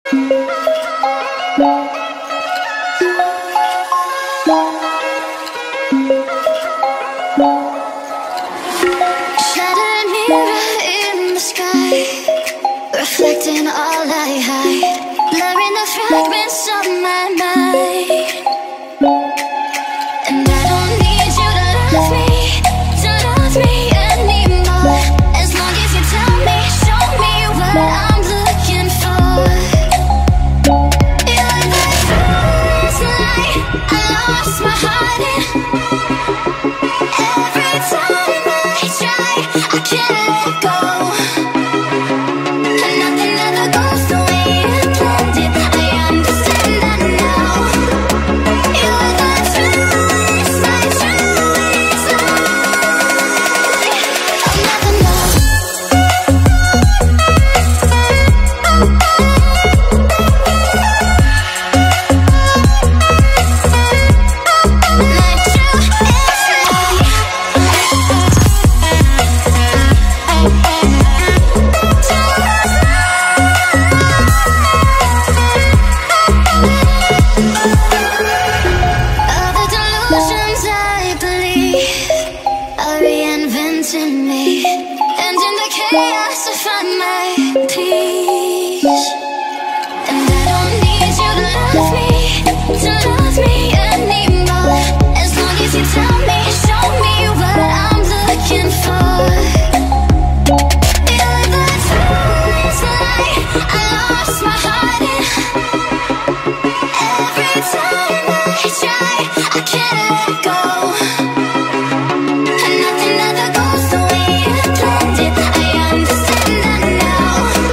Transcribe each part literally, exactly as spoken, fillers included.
Shattered mirror in the sky, reflecting all I hide, blurring the fragments of my mind. And I don't need you to love me, to love me anymore. As long as you tell me, show me what I'm looking for. You're the first light I lost my heart in. Every time I try, I can't let go. And nothing ever goes the way you planned it. I understand that now. You're the truth, my truth, I'll never know. My truth is all the delusions I believe are reinventing me, and in the chaos I find my peace. And I don't need you to love me, to love me anymore. As long as you tell me, show me what I'm looking for. You're the first light I lost my heart in. Every time I try, I can't let go. And nothing ever goes the way you planned it. I understand that now.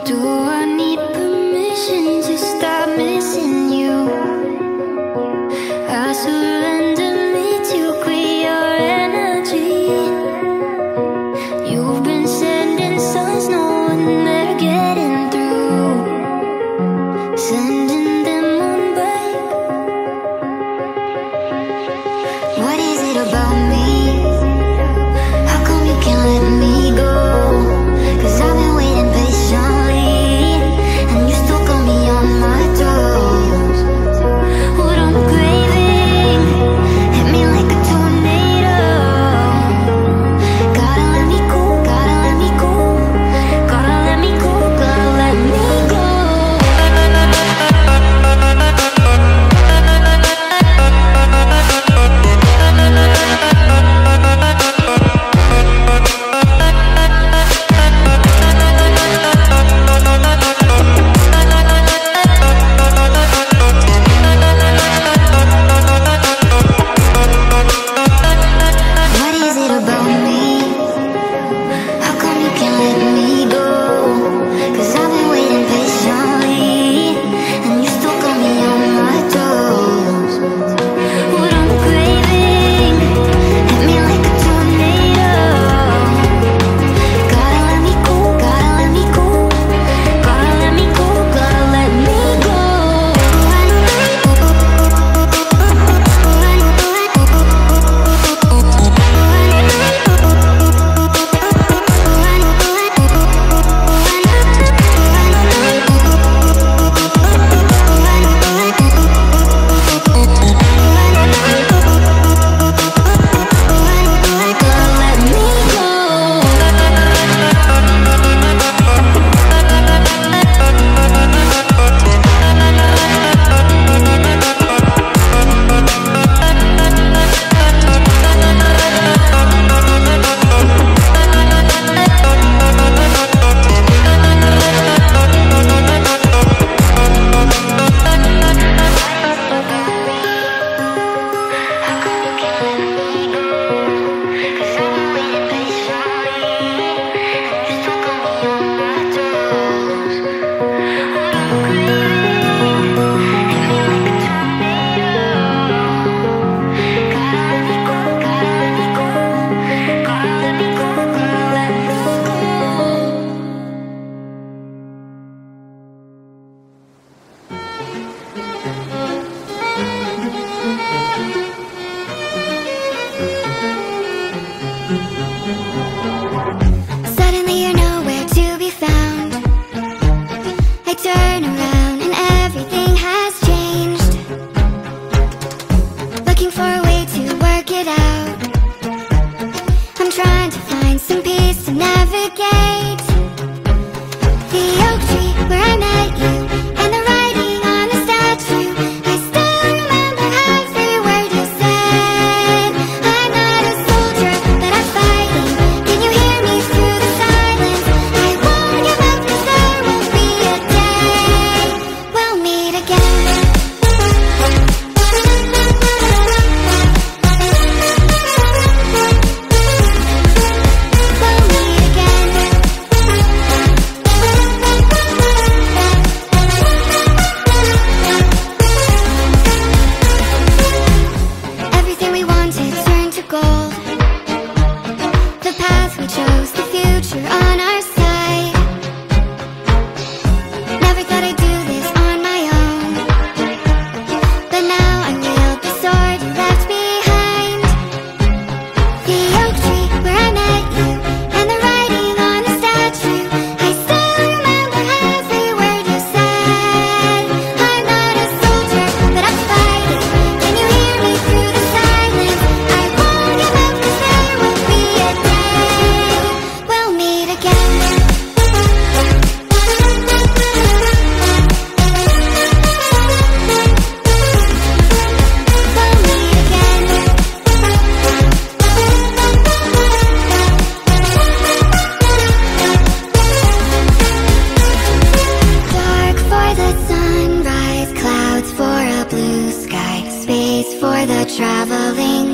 traveling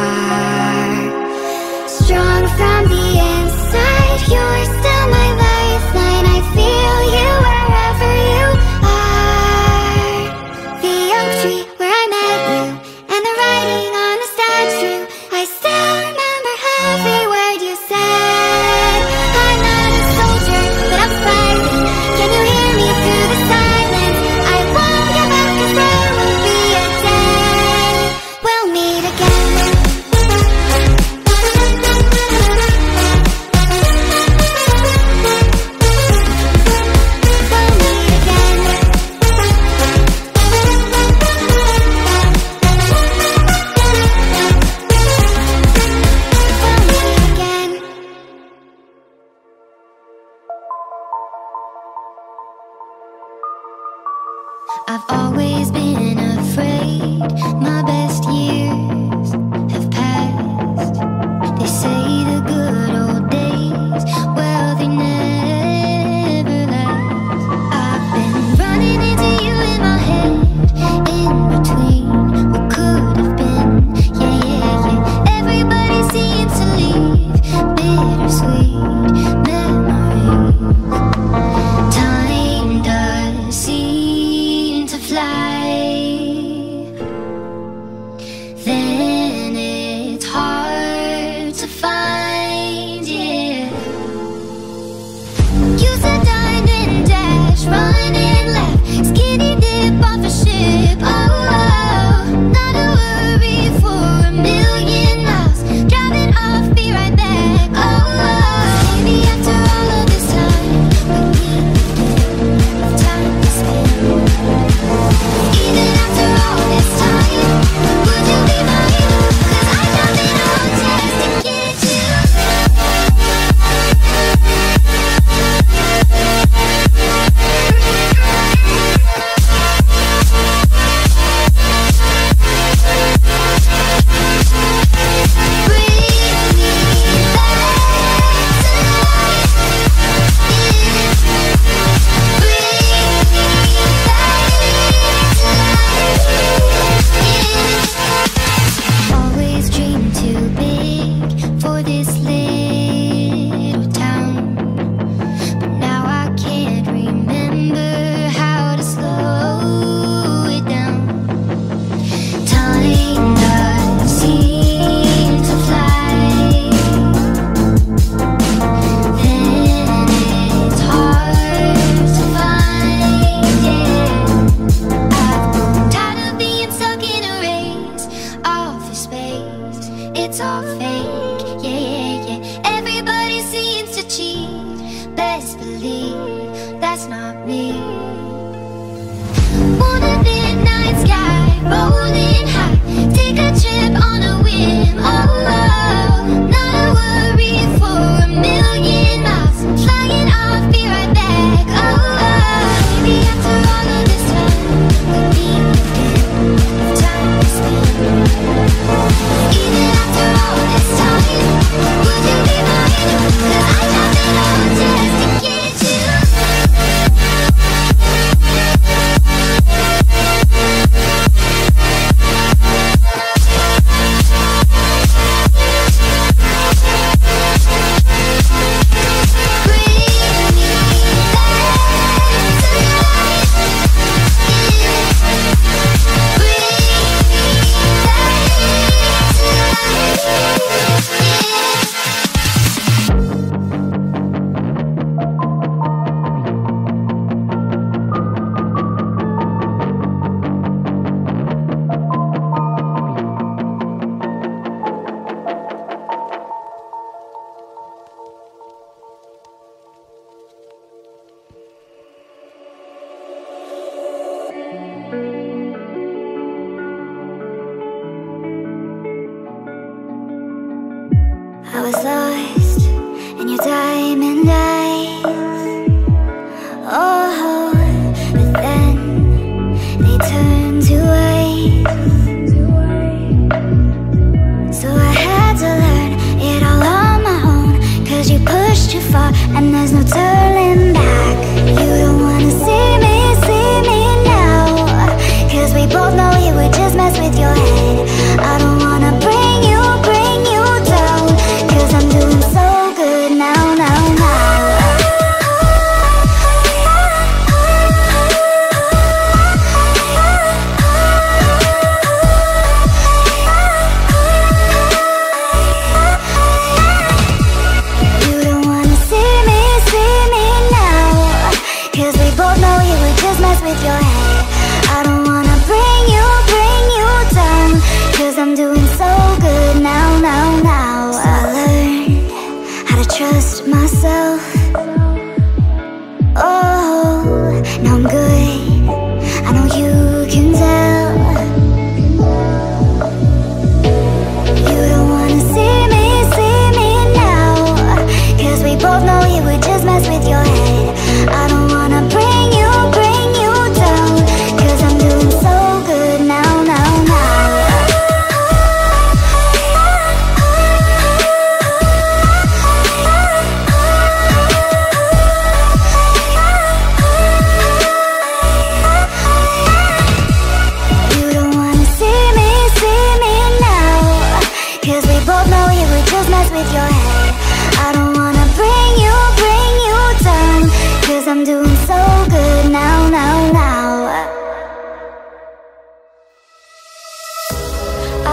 star. Strong from the inside, you're still my lifeline. I feel you. then it's hard to find, yeah. You said dine and dash, run and laugh, skinny dip off a ship, oh, oh. Not a worry for a million miles, driving off, be right back, oh, oh. Maybe after all of this time, we need time to spend. Even after all this time, would you be mine? 'Cause I jump in a whole test to get you. Always dreamed too big for this little town, but now I can't remember how to slow it down. Time does seem to fly, then it's hard to find, yeah. I'm tired of being stuck in a race, office space, it's all fake, yeah, yeah, yeah. Everybody seems to cheat, best believe that's not me. Want a midnight sky, rolling high, take a trip on a whim, oh, oh. Not a worry for a million miles, flying off, be right back, oh, oh. Maybe after all of this time, we need time to spend. Even after all this time, would you be mine? 'Cause I jumped in a whole test to get you. I was lost in your diamond eyes, oh, but then they turned to ice. So I had to learn it all on my own, 'cause you pushed too far and there's no turning back. You don't wanna see me, see me now, 'cause we both know you would just mess with your head. I don't wanna bring you, bring you down, 'cause I'm doing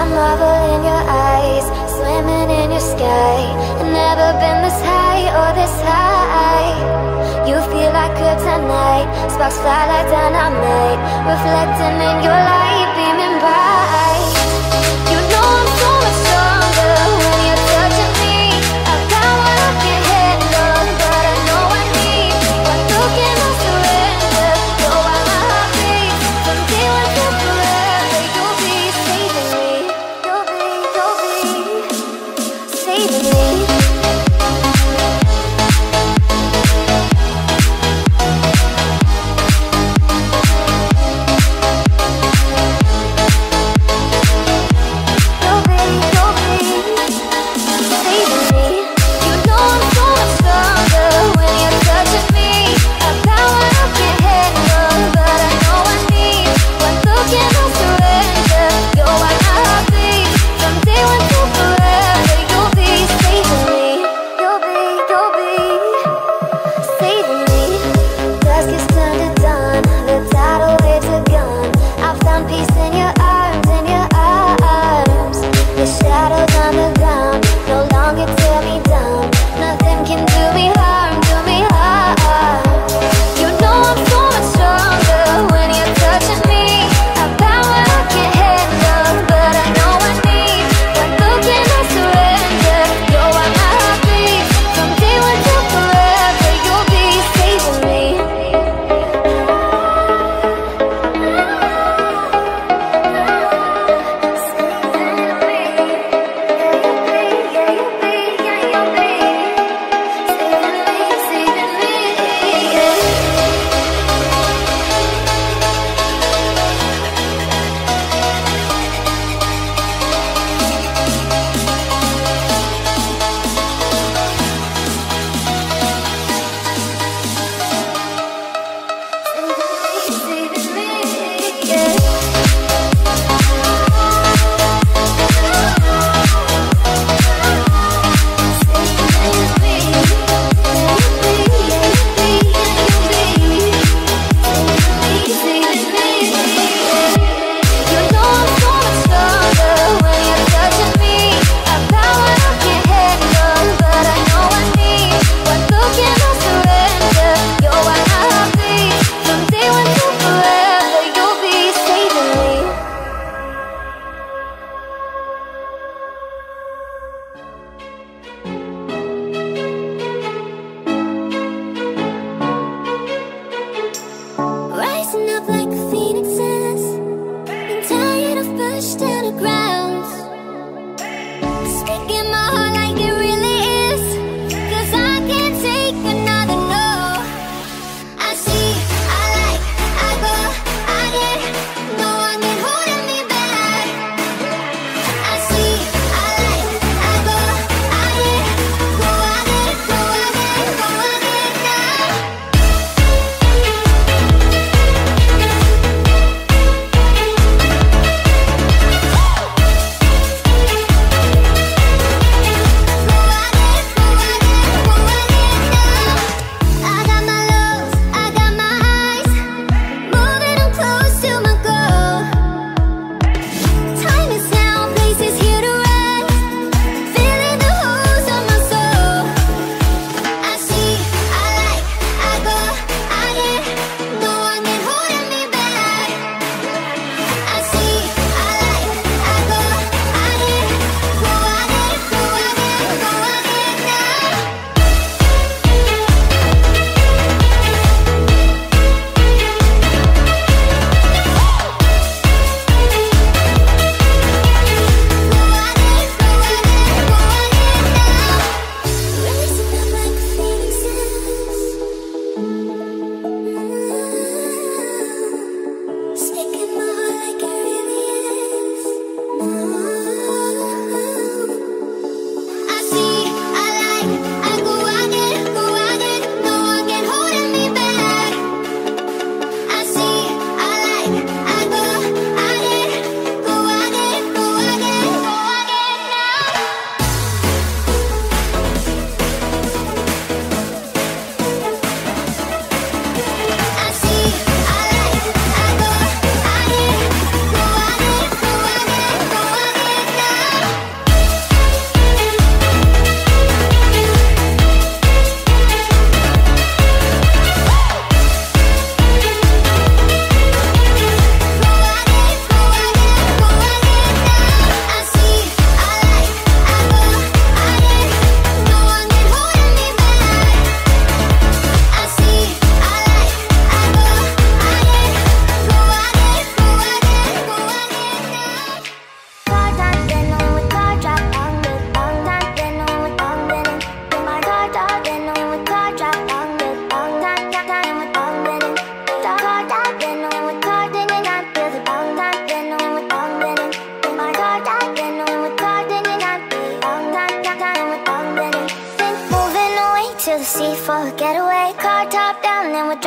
marvel in your eyes, swimming in your sky. Never been this high or this high. You feel like kryptonite, sparks fly like dynamite, reflecting in your light, beaming bright. You know I'm so much stronger when you're touching me. I've got what I can't handle, but I know I need. One look and I'll surrender. Know why my heart beats from day one to forever. You'll be saving me. You'll be, you'll be saving me.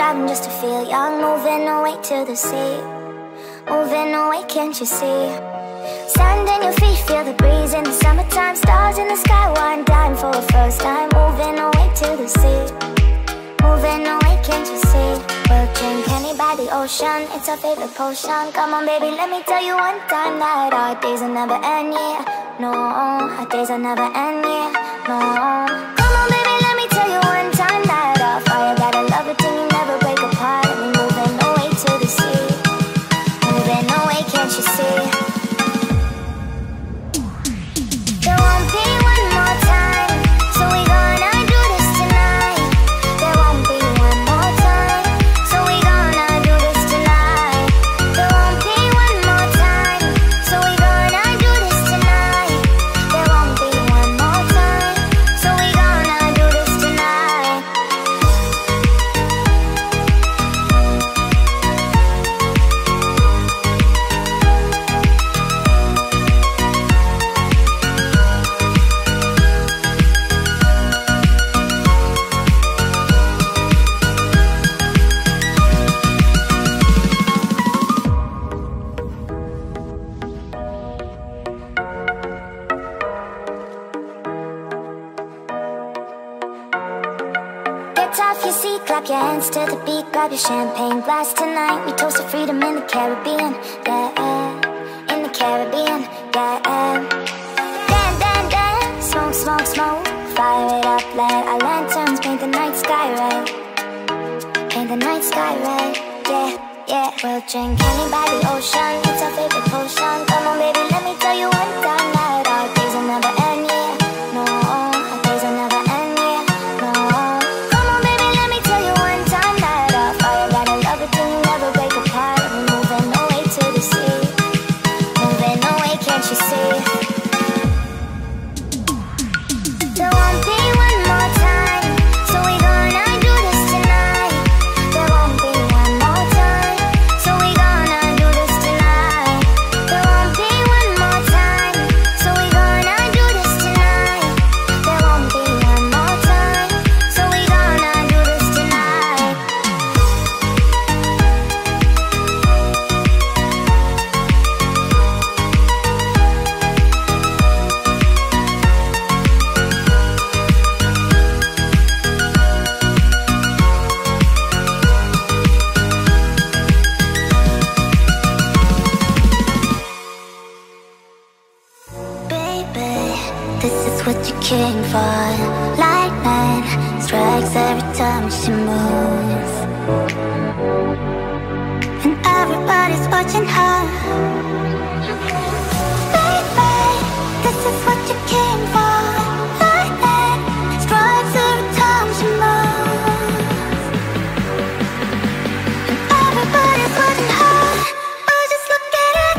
driving just to feel young, moving away to the sea. Moving away, can't you see? Sand in your feet, feel the breeze in the summertime. Stars in the sky, one dime for the first time. Moving away to the sea. Moving away, can't you see? We'll drink honey by the ocean, it's our favorite potion. Come on baby, let me tell you one time that our days will never end, yeah. No, our days will never end, yeah. No. Come on baby, let me tell you one time that our fire gotta love it till you never break apart. And we're moving away to the sea. Moving away, can't you see? There won't be one more time, so we gonna do this tonight. There won't be one more time, so we gonna do this tonight. There won't be one more time, so we gonna do this tonight. There won't be one more time, so we gonna do this tonight. Get off your seat, clap your hands to the beat. Grab your champagne glass tonight. We toast to freedom in the Caribbean, yeah, in the Caribbean, yeah. Dan, dan, dan, smoke, smoke, smoke. Fire it up, let our lanterns paint the night sky red. Paint the night sky red, yeah, yeah. We'll drink honey by the ocean, it's our favorite potion. Come on baby, let me tell you one time that our days will never end, yeah. No, our days will never end, yeah. No. Come on baby, let me tell you one time that our fire gotta love it till you never break apart. We're moving away to the sea. Moving away, can't you see? There won't be one more time, so we gonna do this tonight. There won't be one more time, so we gonna do this tonight. There won't be one more time, so we gonna do this tonight. There won't be one more time, so we gonna do this tonight. Baby, this is what you came for. Lightning strikes every time she moves, and everybody's watching her. Baby, this is what you came for. Lightning strikes every time she moves, and everybody's watching her. Oh, just look at it.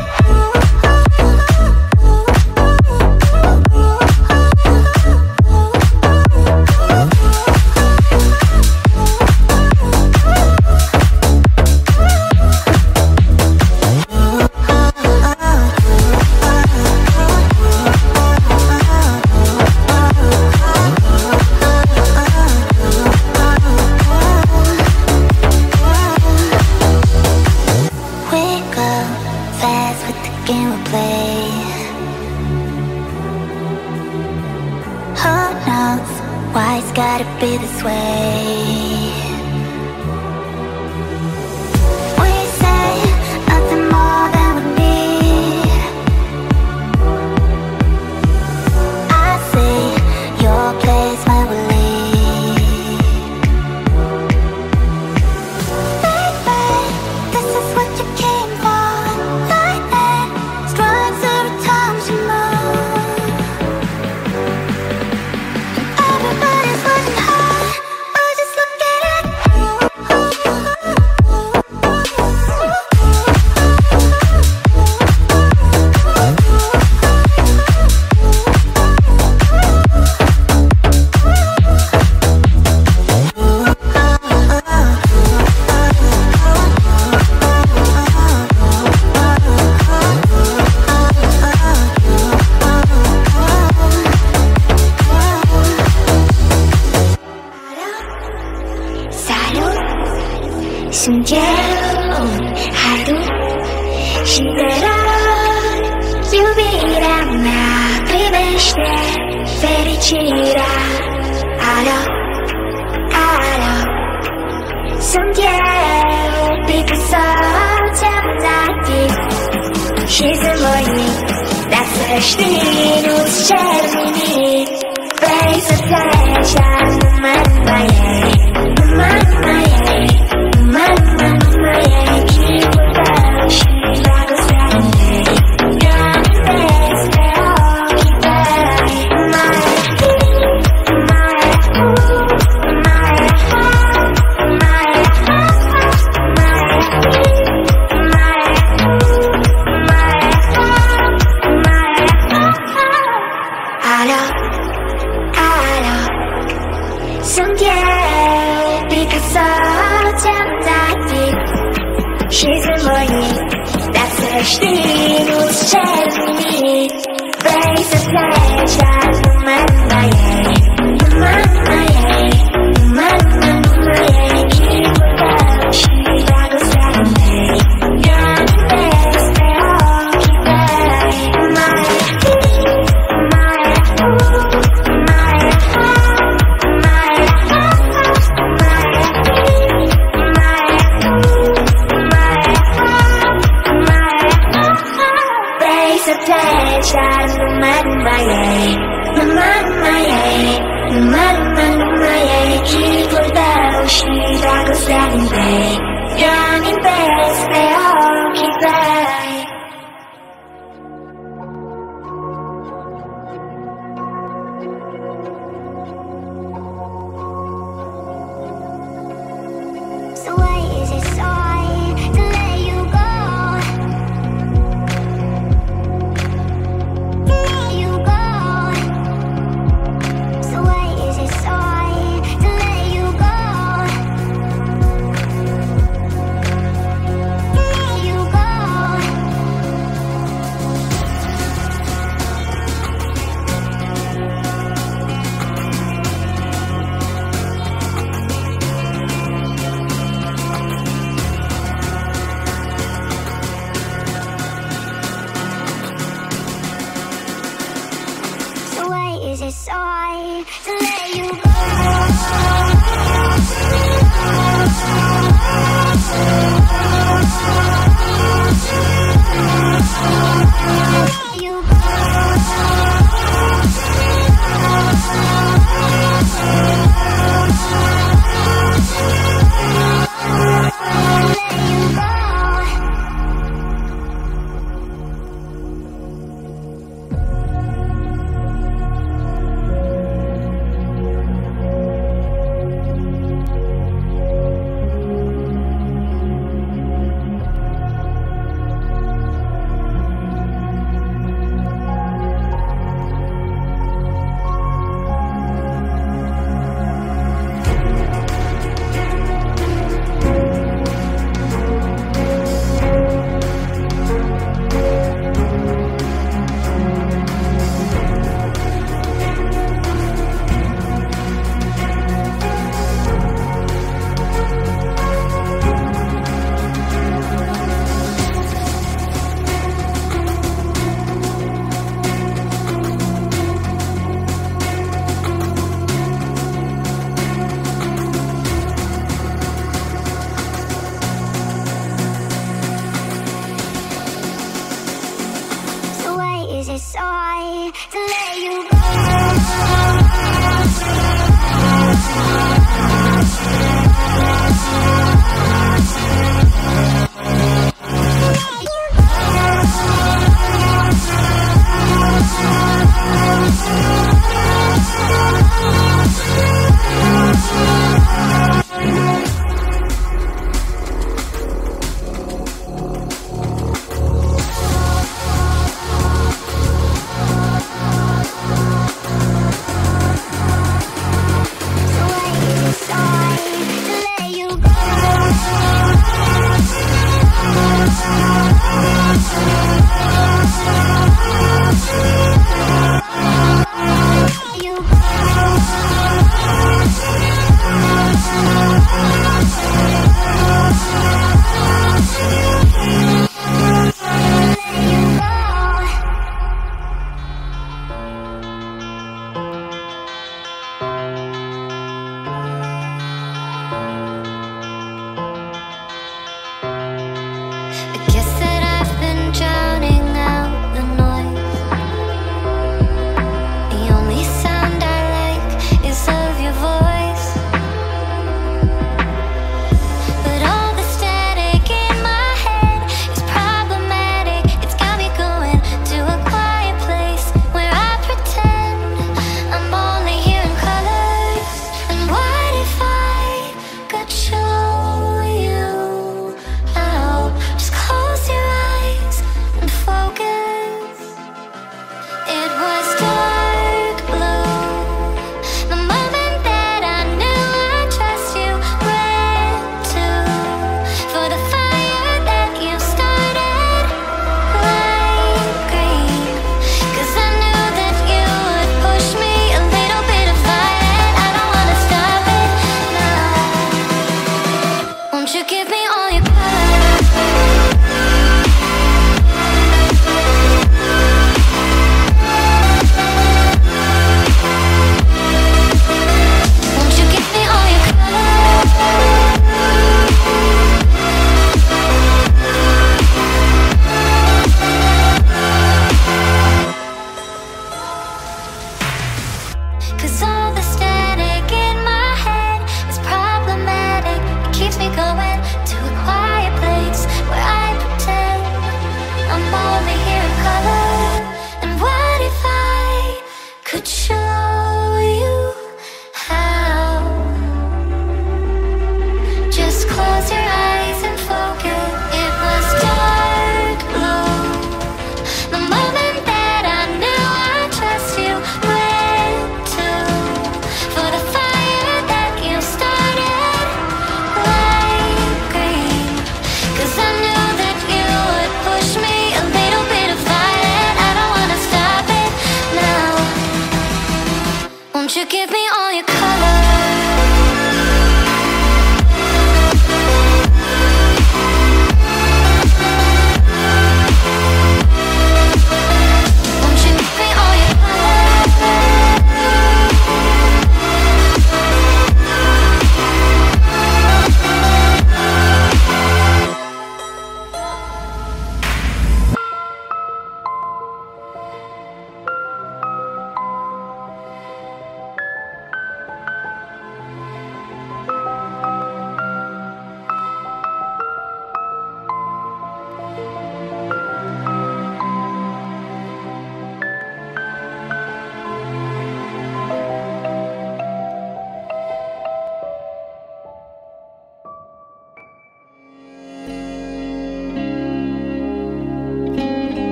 We go fast with the game we play. Who knows why it's gotta be this way? We say nothing more than we need. I see your place when we leave. Baby, this is what you came for. Lightning strikes every time she moves, and everybody's watching her. Oh, just look at 숨겨온 하루 시대로 유일한 나 빛의 시대 페리치라 알아 알아 숨겨온 빛에서 잠나기 시스모니 낯설시니 눈치채니 Face attention, woman, my aim, woman, my aim, woman, my aim. Keep without she like a Saturday. Young and best, they all keep better. My, my, ooh, my, heart, my, heart, my, my, ooh, my, heart, my, heart. I know. 숨겨온 빛에서 잠나기 시스모니 낯설시니 눈치채니 Face attention, woman, my aim, woman, my aim, woman, my aim. Keep without she like a Saturday. Young and best, they all keep better. My, my, ooh, my heart. Attention, no matter my age, no matter my age, no matter my age. Keep without she like a Saturday. Young and best, they all keep right. So why is it so hard to let you go? It's so hard to let you go. Let you go. Let you go. It's so hard to let you go. So why is it so hard to let you go?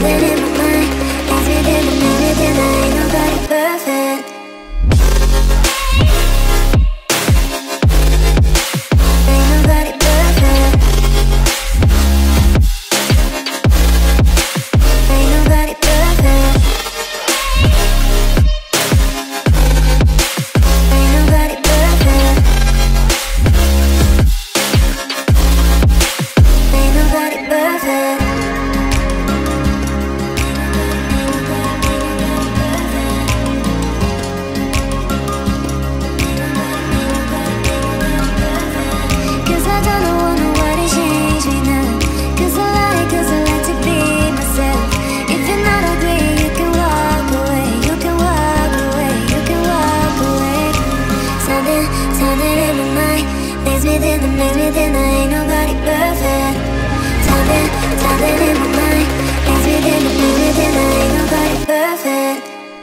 something in my mind leaves me there, but maybe then I ain't nobody perfect. Ain't nobody perfect. Ain't nobody perfect. Ain't nobody perfect. Ain't nobody perfect. Cause I don't know, wanna what to change me now. Cause I like, cause I like to be myself. If you're not agree, you can walk away. You can walk away, you can walk away. Something, something in my mind leaves me there, then makes me then I ain't nobody perfect. Something, something in my mind leaves me there, then makes me then I ain't nobody perfect.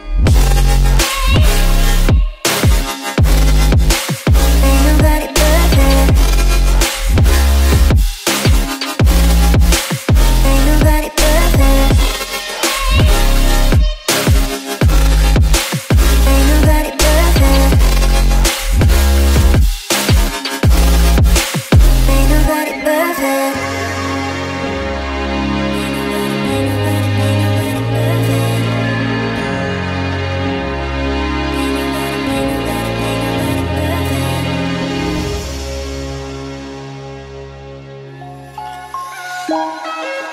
Ain't nobody perfect. Ain't nobody perfect. Ain't nobody perfect. Ain't nobody perfect. Ain't nobody, ain't nobody perfect. Ain't nobody, ain't nobody, ain't nobody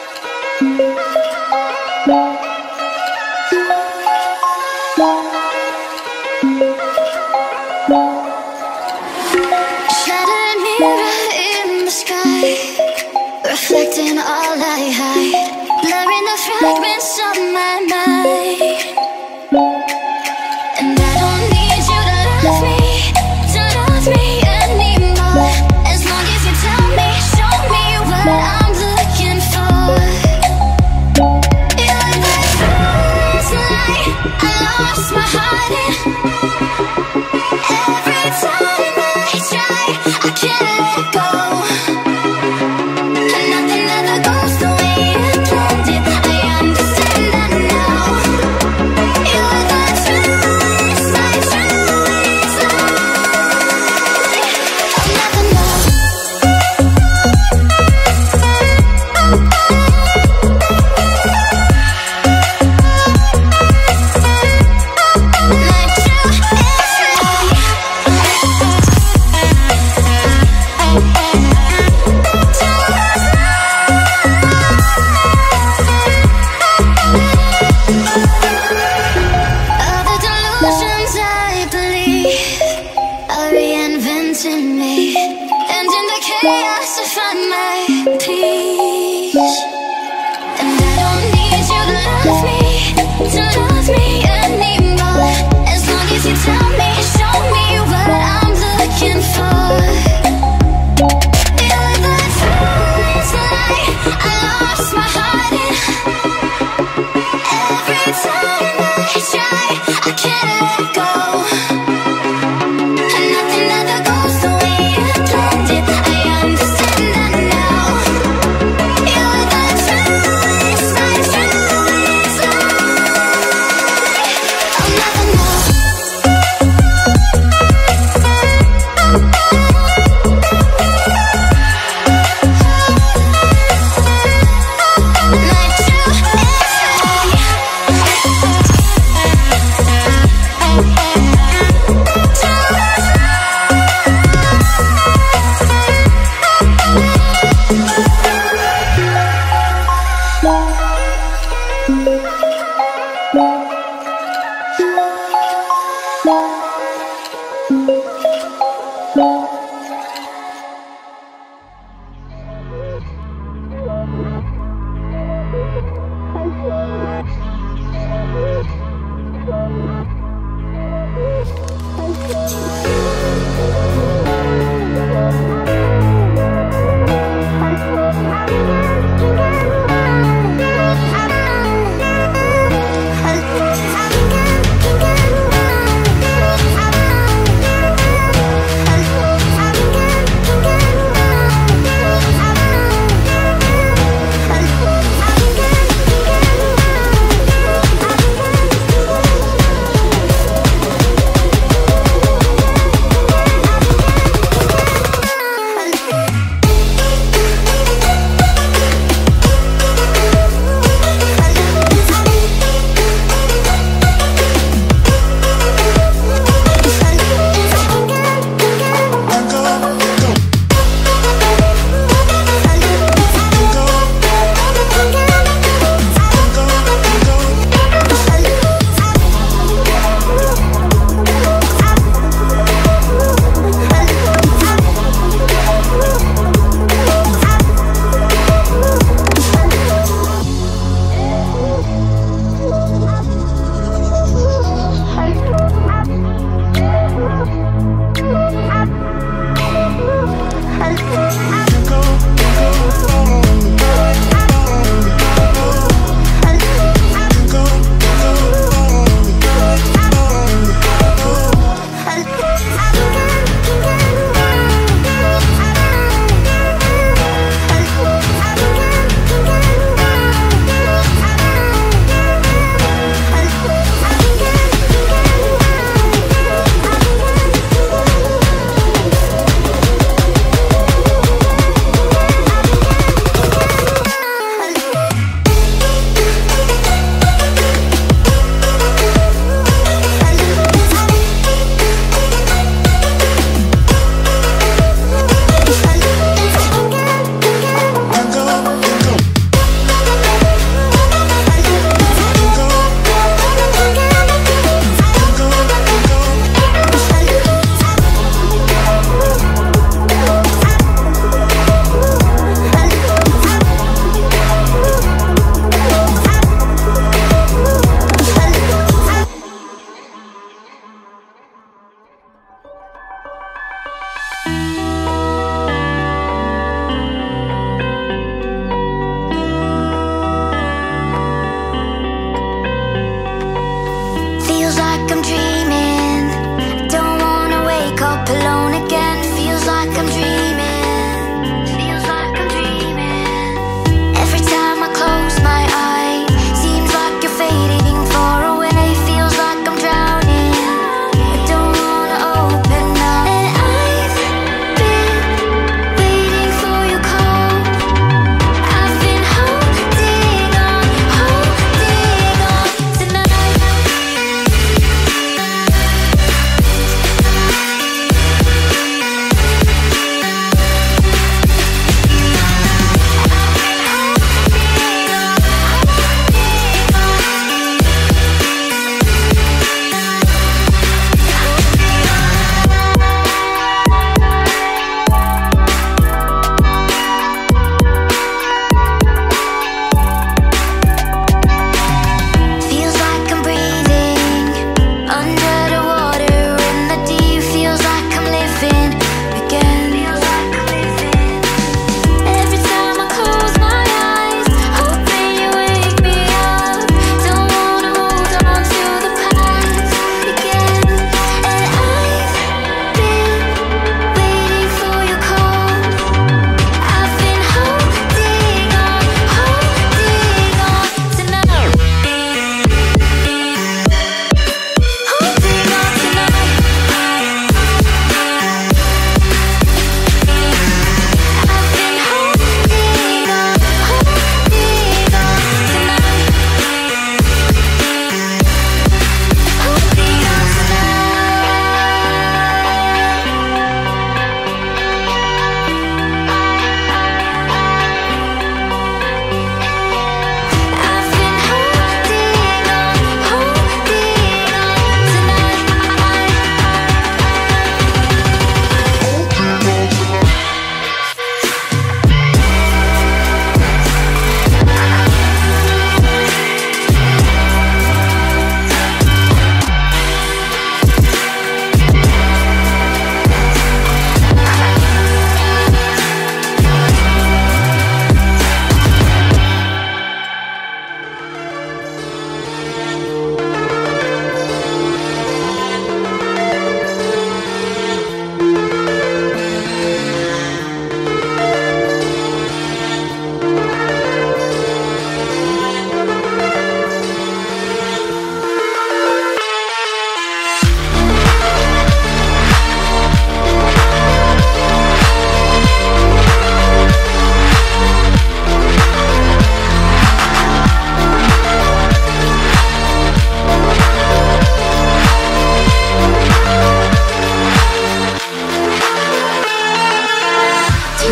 perfect. Shattered mirror in the sky, reflecting all I hide, blurring the fragments of my mind. And I don't need you to love me, to love me anymore. As long as you tell me, show me what I'm looking for. You're the first light I lost my heart in. Every time I try, I can't let go. And nothing ever goes the way you planned it. I understand that now. You're the truth, my truth lie. I'll never know. My truth is lie. All the delusions I believe are reinventing me, and in the chaos I find my peace. And I don't need you to love me, to love me anymore. As long as you tell me, show me what I'm looking for. You're the first light I lost my heart in. Every time I try, I can't let go. And nothing ever goes the way you planned it. I understand that now. You're the truth, my truth lie.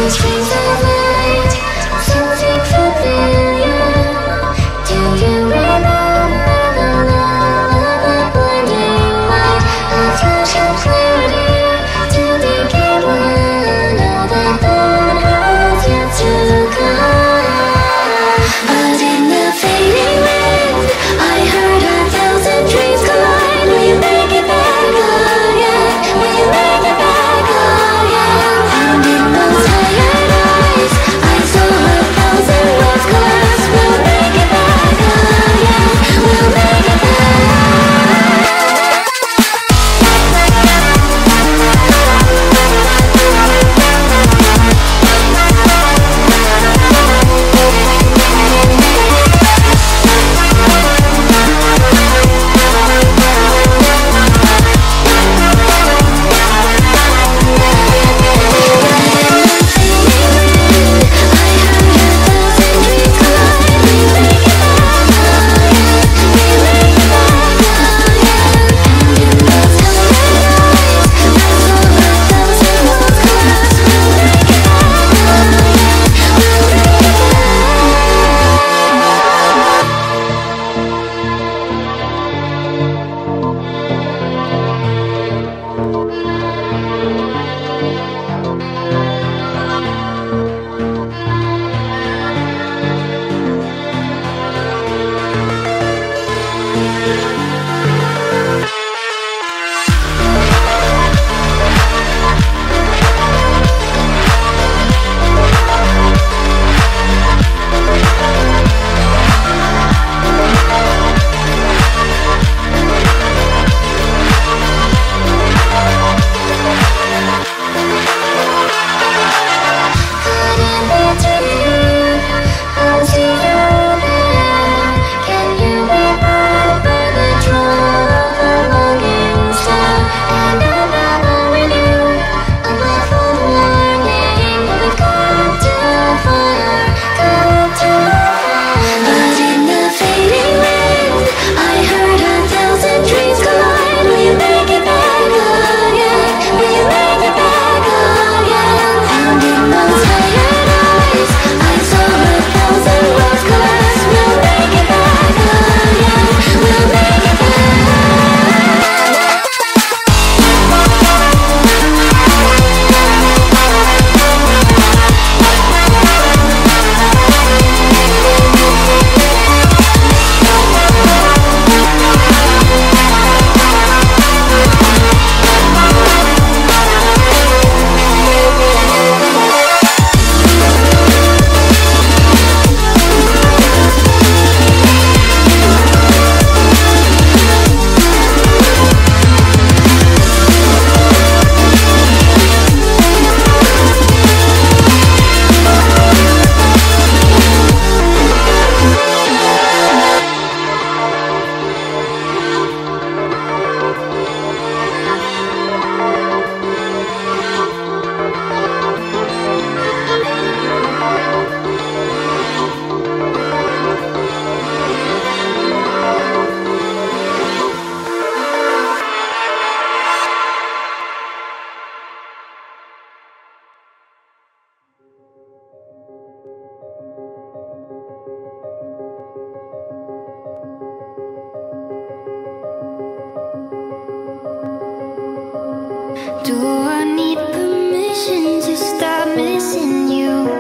Do I need permission to stop missing you?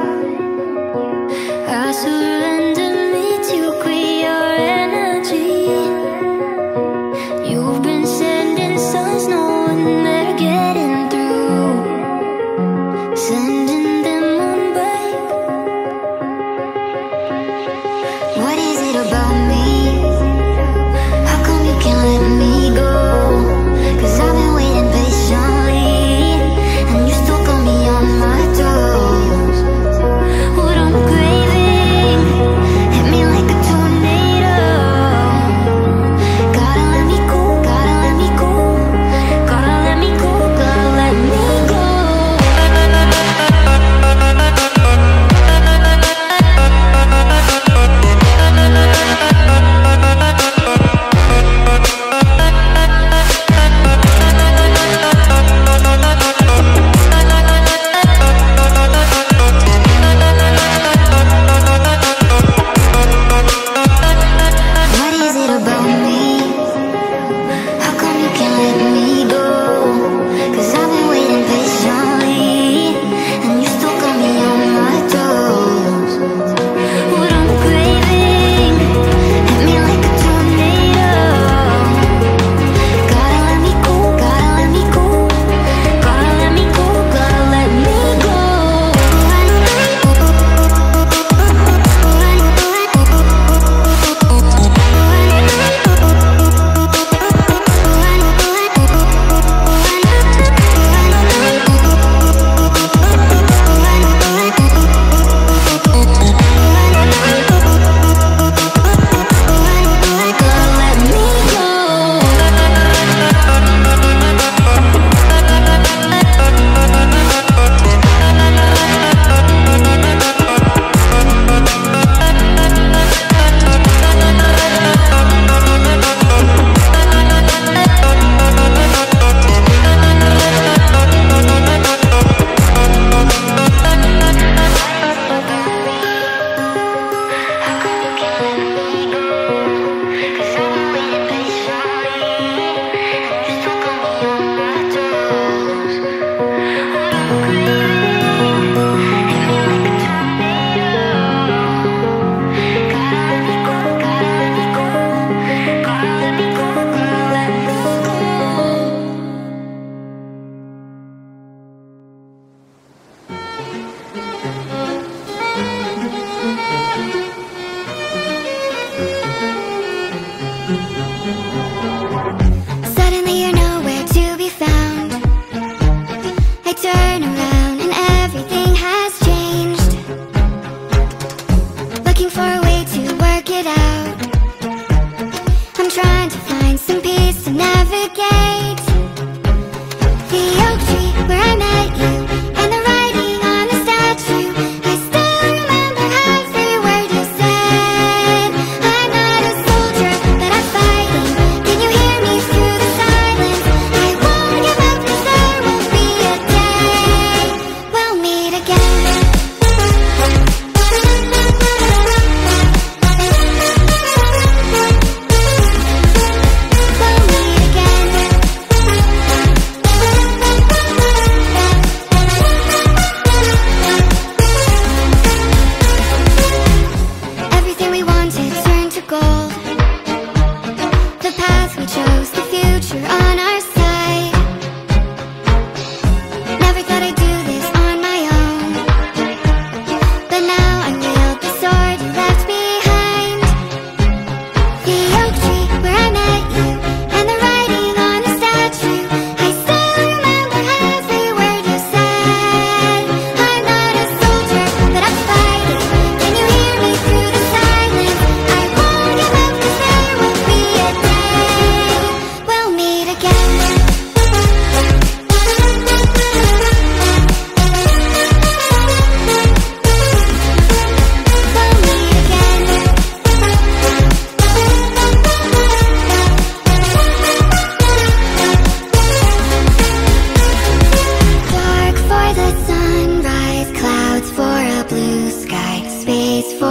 I surrender me to quit your energy. You've been sending signs knowing they're getting through, sending them on back. What is it about me? How come you can't let me go? 'Cause I've been waiting patiently, and you still got me on my toes.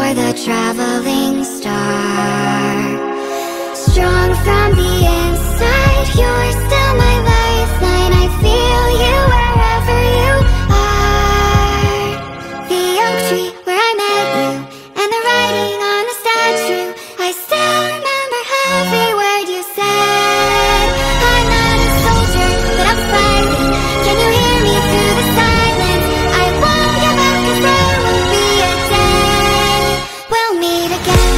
for the traveling star. Strong from the inside, you're still my lifeline. I feel you wherever you are. The oak tree where I met you, and the writing on the statue, I still remember every word you said. I'm not a soldier, but I'm fighting. Can you hear me through the silence? I won't give up, 'cause there will be a day we'll meet again.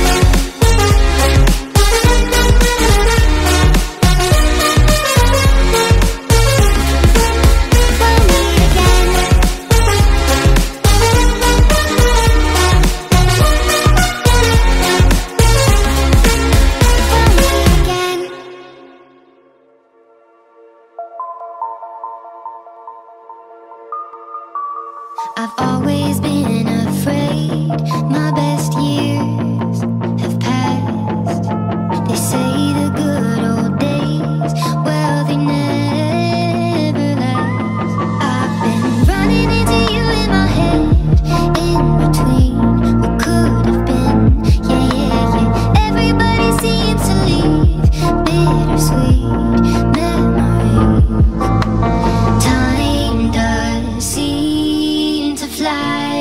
I've always been afraid my best years have passed. They say the good old days, well, they never last. I've been running into you in my head, in between what could have been. Yeah, yeah, yeah. Everybody seems to leave bittersweet memories. Time does seem to fly,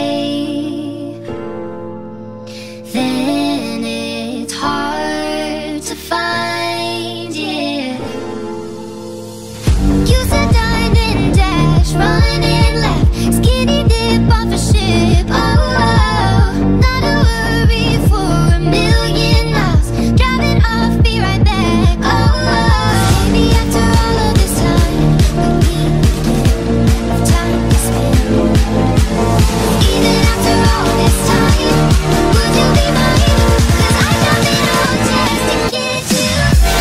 then it's hard to find, yeah. You said diamond dash, running left, skinny dip off a ship, oh, oh. Not a worry for a million miles, driving off, be right back, oh, oh. Maybe after all of this time, we need time to spend. Even after all this time, would you be mine? 'Cause I found it all just to get you.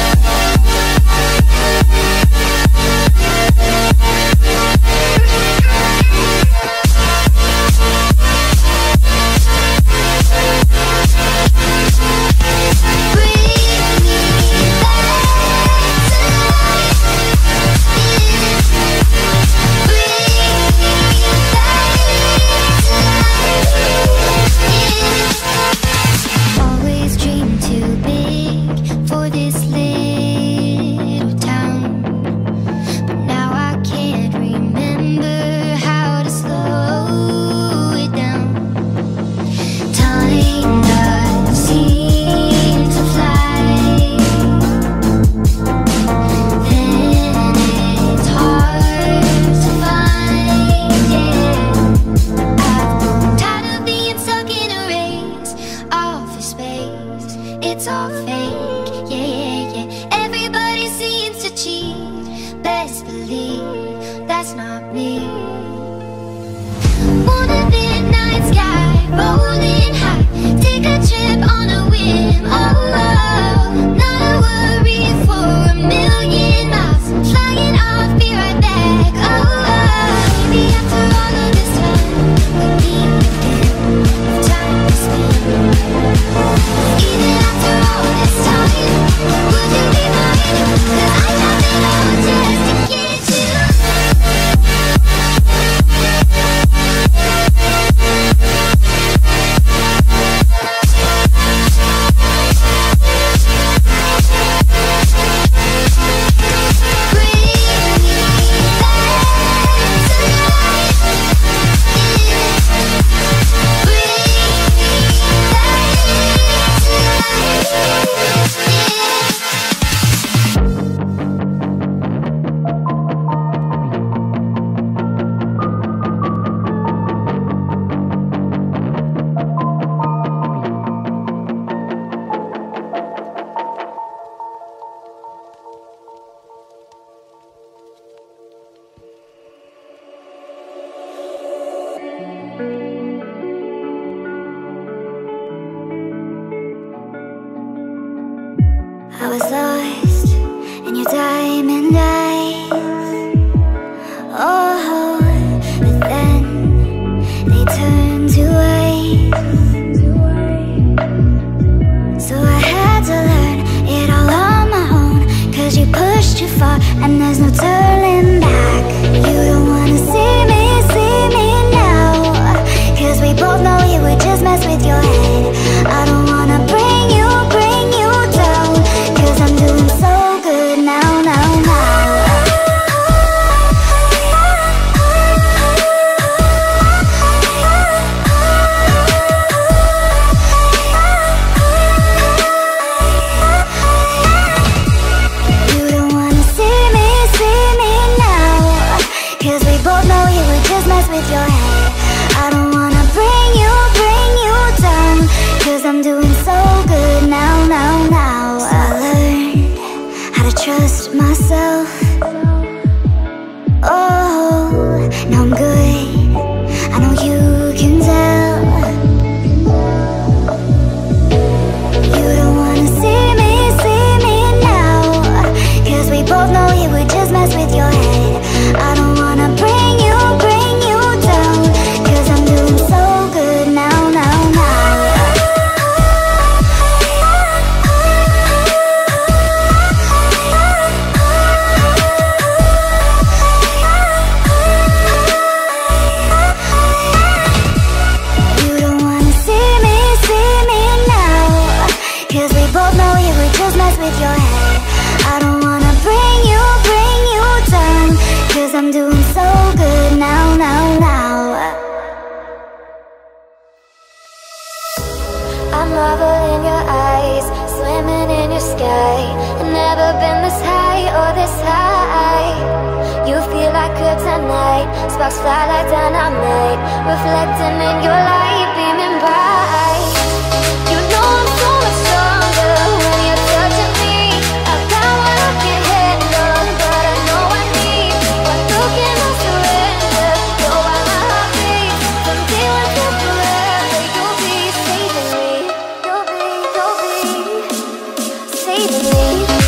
Always dreamed too big for this little town, but now I can't remember how to slow it down. Time does seem to fly, then it's hard to find, yeah. I'm tired of being stuck in a race, office space, it's all fake, yeah, yeah, yeah. Everybody seems to cheat, best believe that's not me. Want a midnight sky, rolling high, take a trip on a whim, oh, oh. Not a worry for a million miles, flying off, be right back, oh, oh. Maybe after all of this time, we need again time to spend. Even after all this time, would you be mine? 'Cause I found it all just to get you. No, I'm good, I know you can tell. You don't wanna see me, see me now, 'cause we both know it would just mess with your head. I don't wanna bring you, bring you down, 'cause I'm doing so good now, now, now. You don't wanna see me, see me now, 'cause we both know it would just mess with your head. I don't wanna bring you, bring you down, 'cause I'm doing so good now, now, now. I marvel in your eyes, swimming in your sky. I've never been this high or this high. You feel like kryptonite, sparks fly like dynamite, reflecting in your light, beaming bright. You know I'm so much stronger when you're touching me. I've got what I can't handle, but I know I need. One look and I surrender. You're why my heart beats. From day one to forever, you'll be saving me. You'll be, you'll be saving me.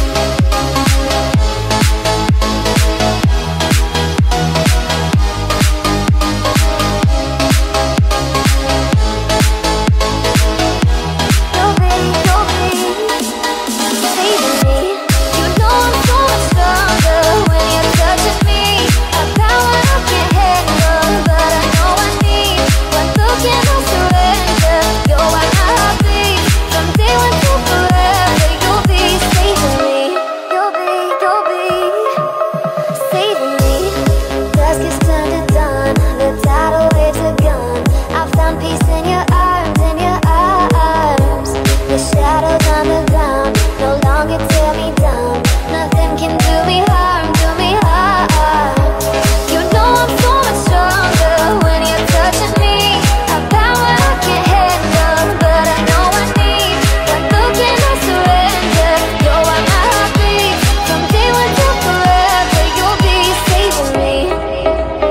You'll be, you'll be saving me. You know I'm so much stronger when you're touching me. I've got what I can't handle, but I know I need. One look and I surrender. You're why my heart beats. From day one to forever, you'll be saving me. You'll be, you'll be saving me. Dusk is turned to dawn, the tidal waves are gone. I found peace in your arms, in your arms. The shadows on the ground no longer tear me down. Nothing can do me harm, do me harm. You know I'm so much stronger when you're touching me. I've got what I can't handle, but I know I need. One look and I surrender. You're why my heart beats. From day one to forever, you'll be saving me.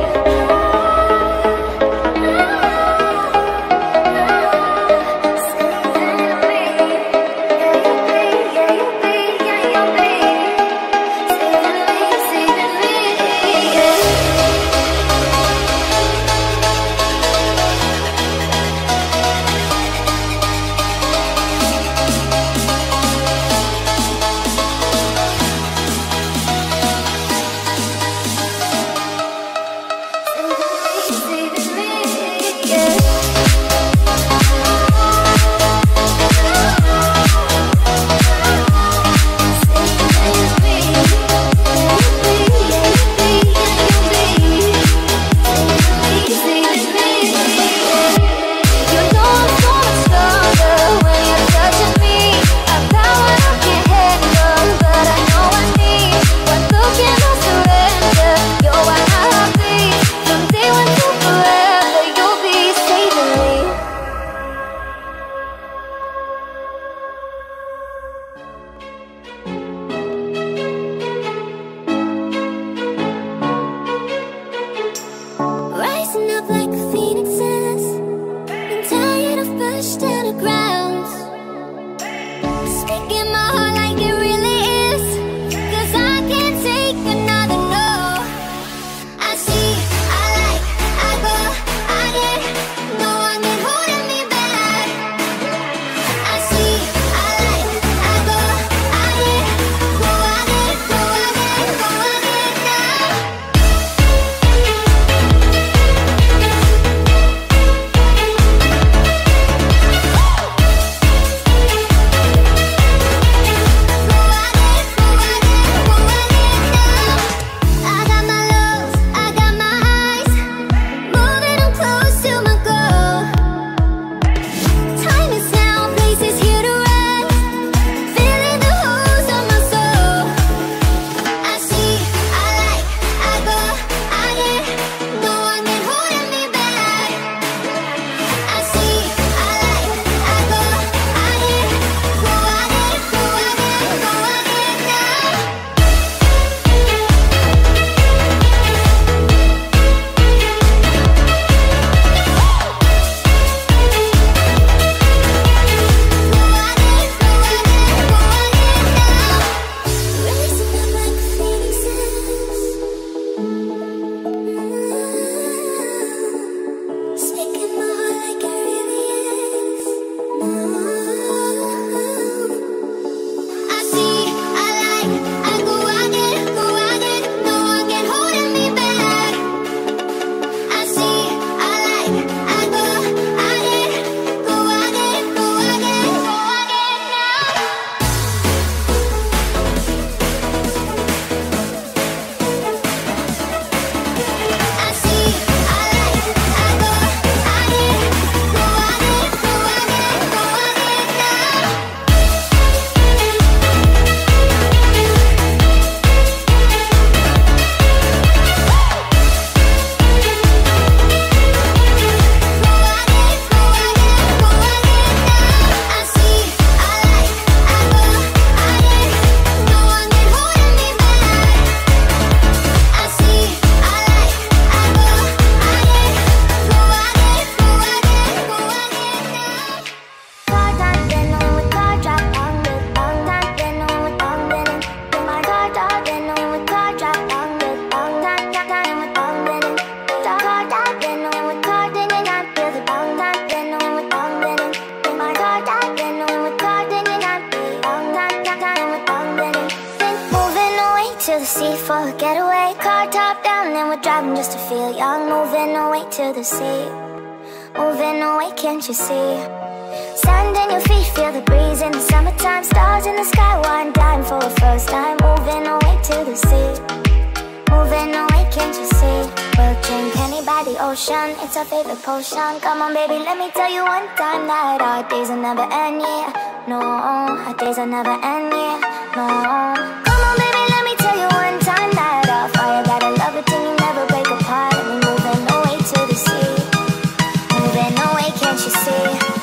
top down and we're driving just to feel young. Moving away to the sea, moving away, can't you see? Sand in your feet, feel the breeze in the summertime. Stars in the sky, one dime for a first time. Moving away to the sea, moving away, can't you see? We'll drink honey by the ocean, it's our favorite potion. Come on baby, let me tell you one time that our days will never end, yeah. No, our days will never end, yeah. No. Come on baby, let me tell you one time that our fire got a love it till you never break apart. And we're moving away to the sea, moving away, can't you see?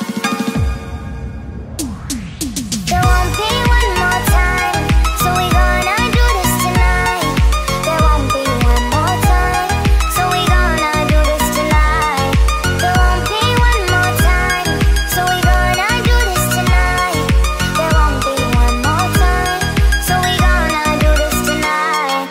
There won't be one more time, so we gonna do this tonight. There won't be one more time, so we gonna do this tonight. There won't be one more time, so we gonna do this tonight. There won't be one more time, so we gonna do this tonight.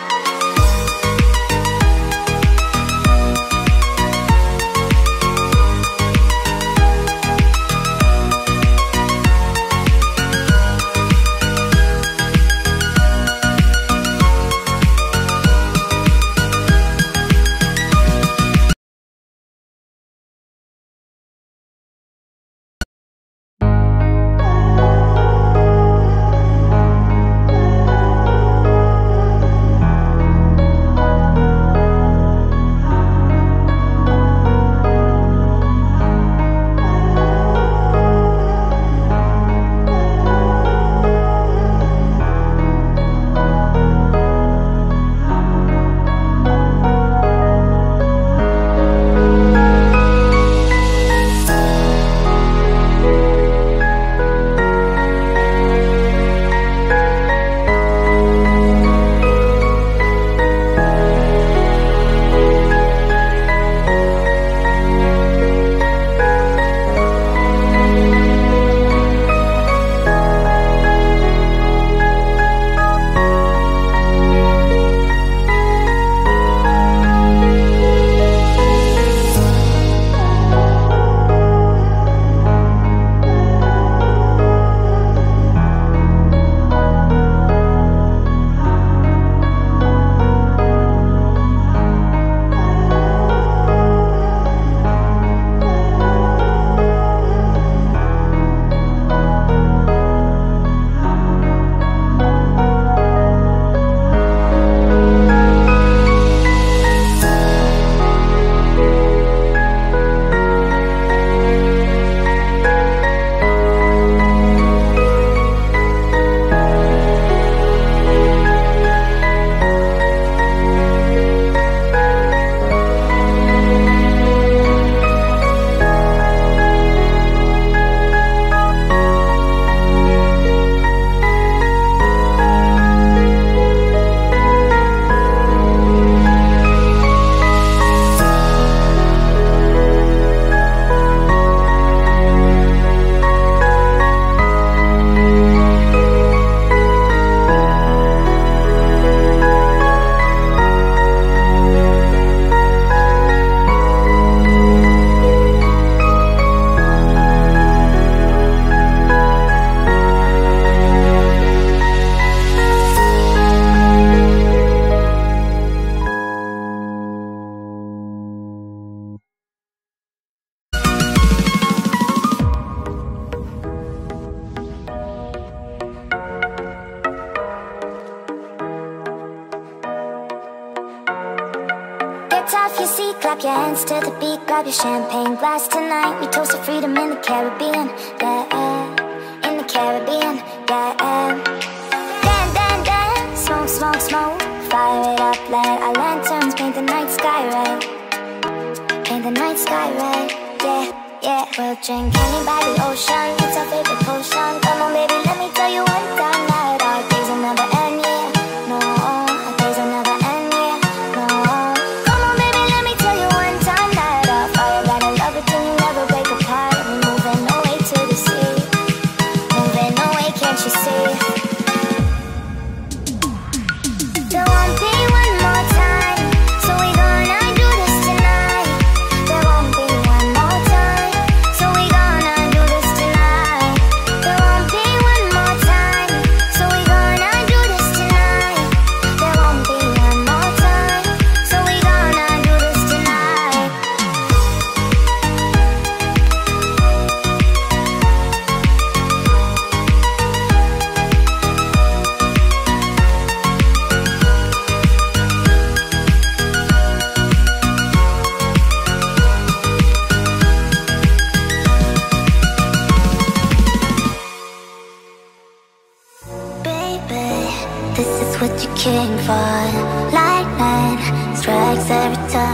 Off your seat, clap your hands to the beat, grab your champagne glass tonight. We toast to freedom in the Caribbean, yeah, in the Caribbean, yeah. Dan, dan, dan, smoke, smoke, smoke, fire it up, let our lanterns paint the night sky red, paint the night sky red, yeah, yeah. We'll drink honey by the ocean, it's our favorite potion. Come on baby, let me tell you one time that our days will never end, yeah. No, our days will never end, yeah. No. Come on baby, let me tell you one time that our fire got a love it till you never break apart. We're moving away to the sea, moving away, can't you see? There won't be one more time, so we gonna do this tonight. There won't be one more time, so we gonna do this tonight. There won't be one more time,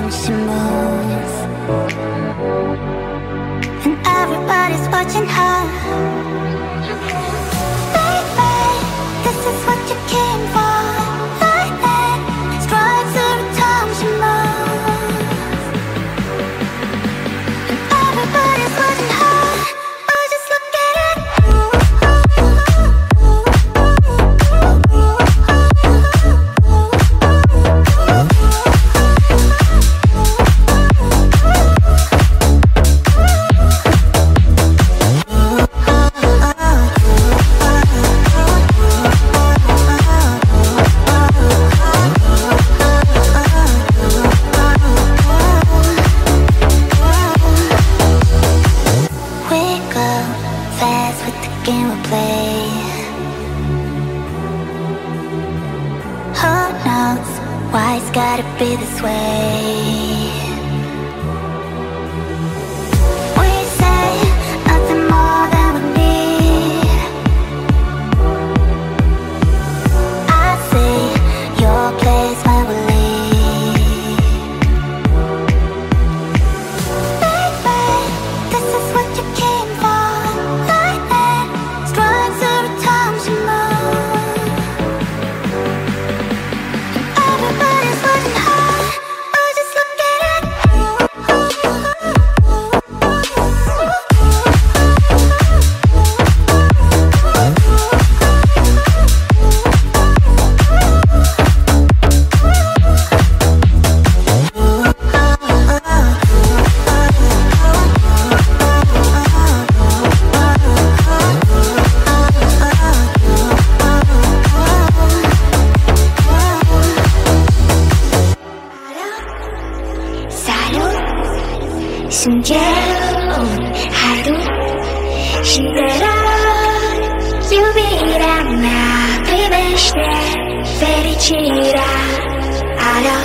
time she moves, and everybody's watching her. Baby, this is what you came for. Lightning strikes every time she moves, and everybody's watching her. Oh, just look at it. Gotta be this way. We say nothing more than we need. I see your place when we leave. Baby, this is what you came for. Lightning strikes every time she moves. Everybody's watching her. Oh, just look at it. 숨겨온 하루 신들어 유일한 나의 시대 페리치라 알아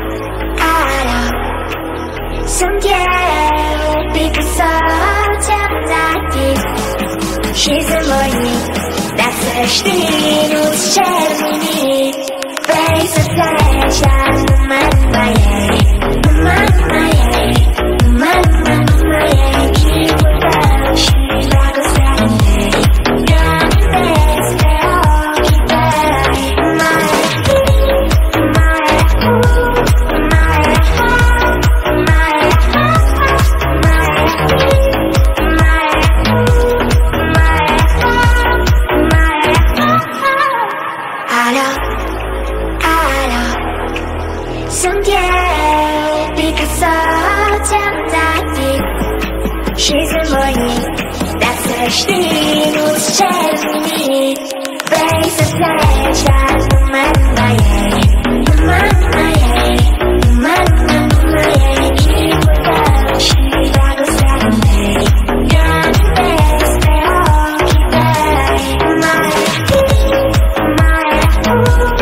알아 숨겨온 because 어쩌나기 She's a morning that's a she knows Jeremy Face attention woman my woman my She's a morning, that's her she knows Jeremy Face attention, woman my woman my woman my keep without she battles every day Young and best, they all keep dying My, my,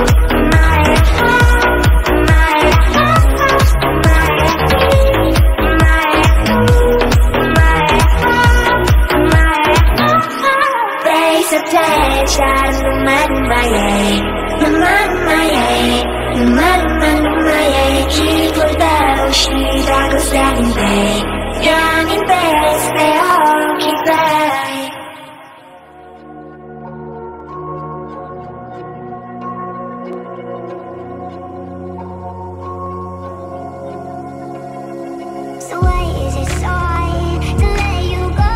attention, no matter my age, no matter my age, no matter my age. People though she goes every day, young and best, they all keep dying. So why is it so hard to let you go?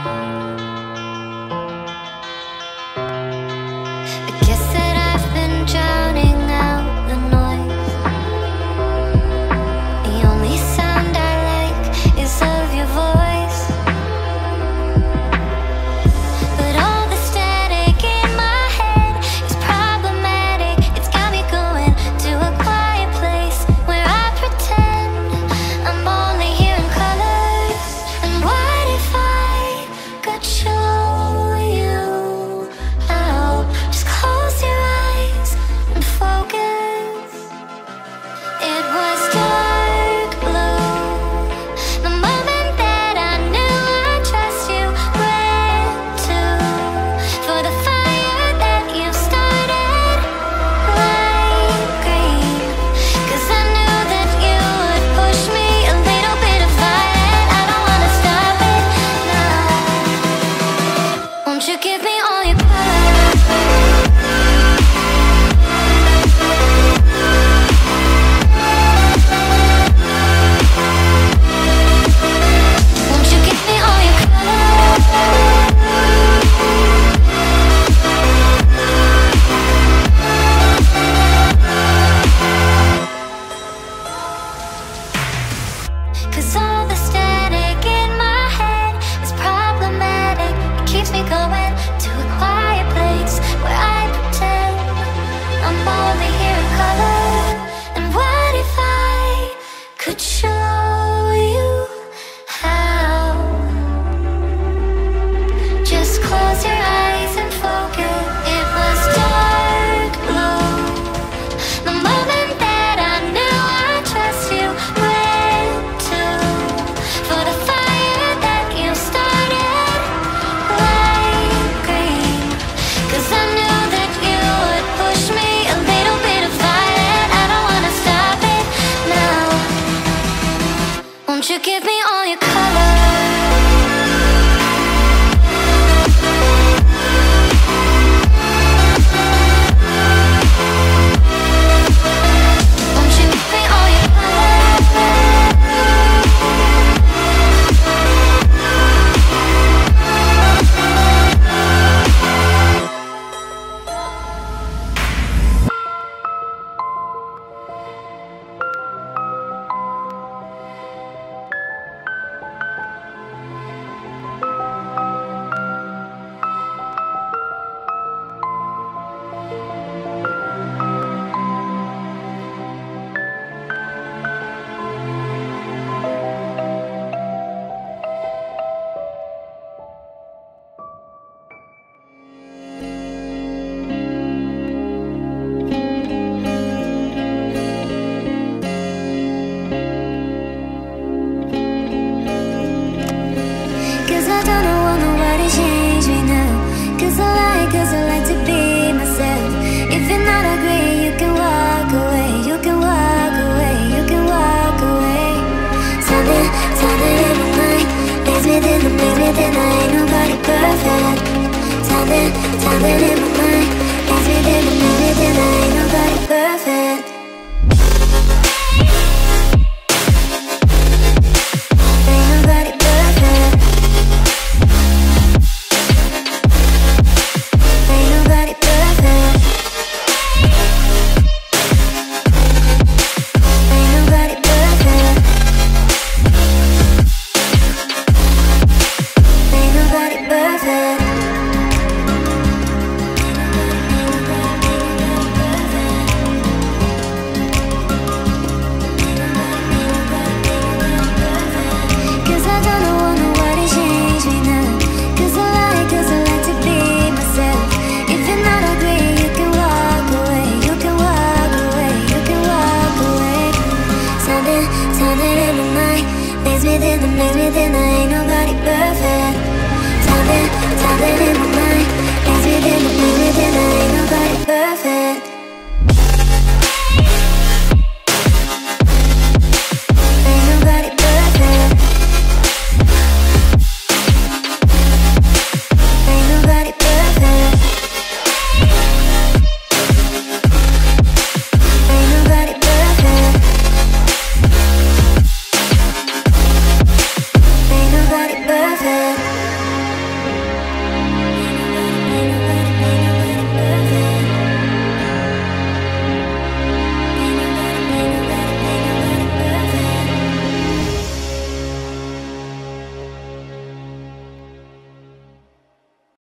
within, I ain't nobody perfect. Time in, time in my mind, things within, the within, I ain't